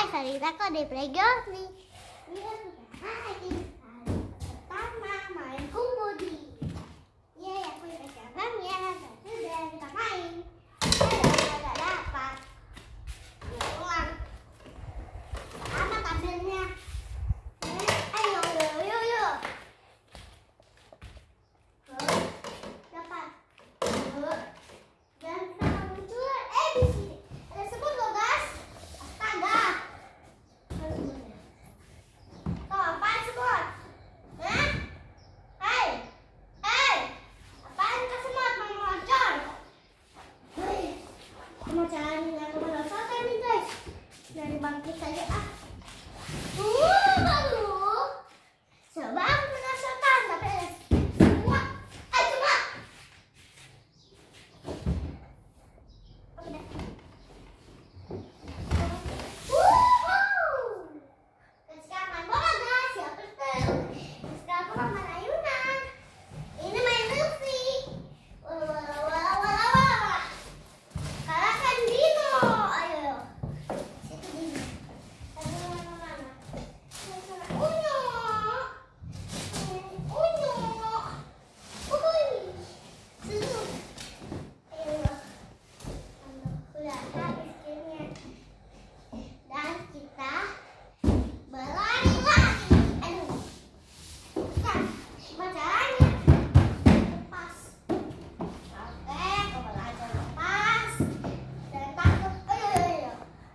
Sarita kok di playground nih. Ini lagi hari pertama main kumbudi. Yeay, aku udah cabang ya. Sudah kita main. Ada dapat. Pulang. Sama tabelnya. Ayo, yuk. Dapat. Dan sama muncul di sini. Ada semut loh, guys. Astaga. Tuh, apaan semut? Hah? Hai. Apaan ke semut mau meloncong? Wih, mau caranya aku meloncat nih, guys. Dari bangkit saja baru. Coba aku penasaran tapi semua. Coba. Oke deh. Sekarang main bola, guys. Ya betul. Sekarang aku mau main ayunan. Ini main Luffy. Wala. Kalahkan Dino. Ayo. Situ Dino. Mana? Unyu. Seru. Ayo. Udah habis gamenya. Dan kita berlari lagi. Aduh. Bukan. Gimana caranya? Lepas. Oke, kembali lepas. Dan takut. Ayo.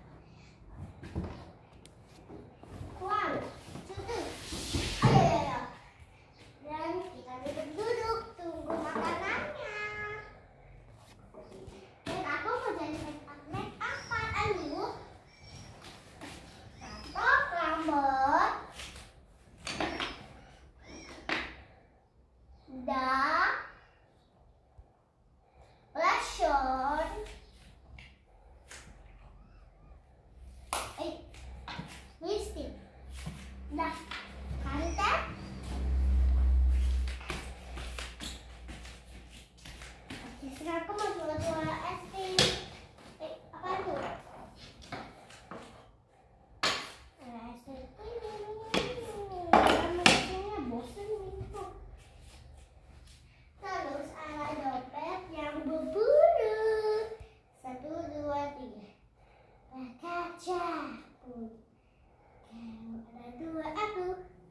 Wow. Situ. Ayo. Dan kita duduk tunggu makanannya. Dan aku mau jadi make apa? Aduh. Tato rambut. Dan blushon. Lipstick. Dah. Kanten. Oke, sekarang aku mau jual es krim. Apa itu? Es krim. Namanya bosan itu. Terus ada dompet yang berbulu. 1, 2, 3. Kaca. Ada dua aku.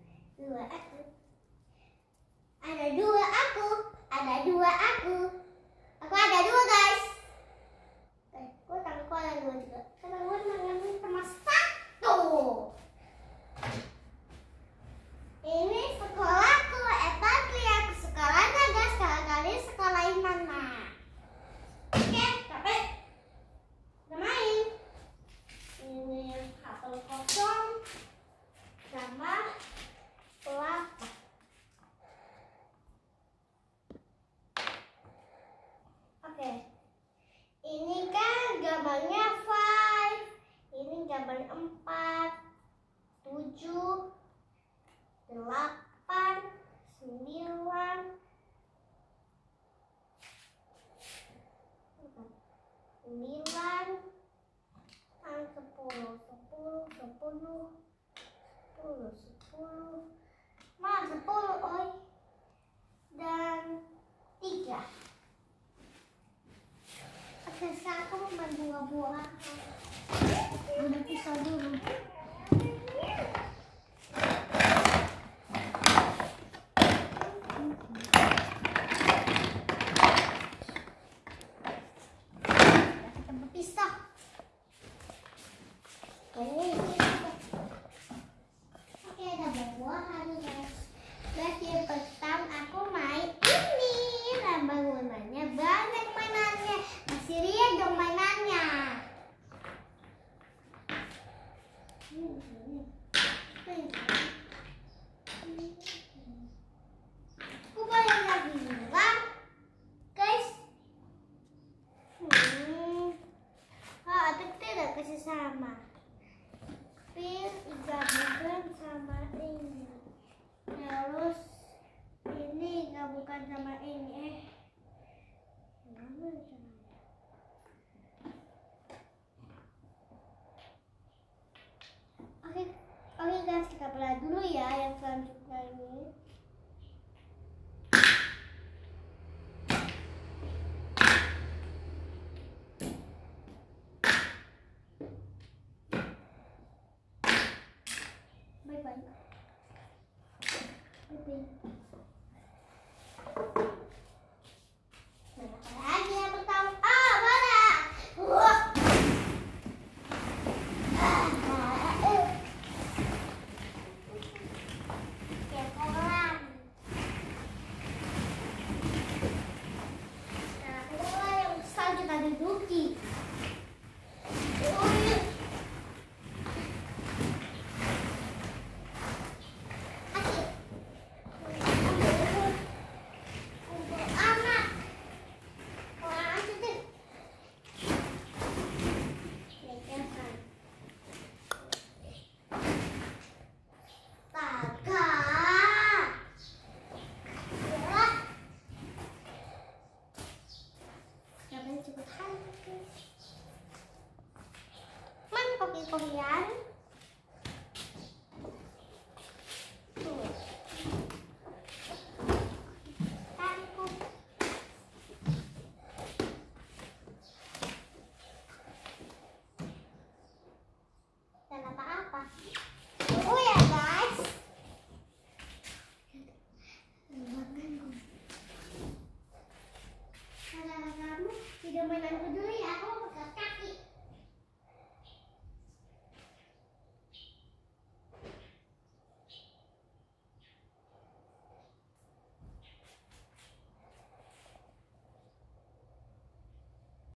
Ada dua aku. Aku ada dua, guys. Kok tanganku ada dua juga? Karena gue mengambil cuma satu. Ini sekolahku. Lihat sekolahnya, guys. Kalian sekolahin mana? Oke, tapi udah main. Ini apel kosong sama kelapa. Oke, ini kan gambarnya 5, ini gambar 4, 7, 8, 9, 10, dan 3. Oke, sekarang aku mau main buah-buahan. Ambil pisau dulu. Kita berpisah. Oke, ada buah-buahan, guys. Guys, yang pertama aku main ini. Bangunannya banyak mainannya. Masih lihat dong mainannya. Aku boleh lagi bilang, guys. Tapi tidak kasih sama. Pil digabungkan sama ini. Terus ini gabungkan sama ini. yang selanjutnya ini. Bye-bye. Bye-bye. Lagi yang pertama. Mana? Wah. Kekolan. Nah, bola yang selanjutnya ada Duki. Mana kopi-kopian?